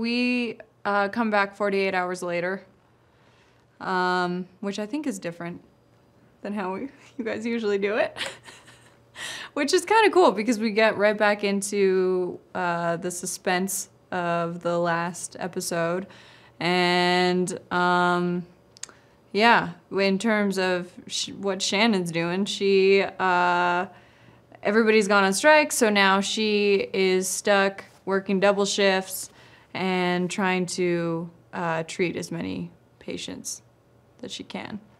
We come back 48 hours later, which I think is different than how you guys usually do it. Which is kind of cool because we get right back into the suspense of the last episode. And yeah, in terms of what Shannon's doing, everybody's gone on strike, so now she is stuck working double shifts and trying to treat as many patients that she can.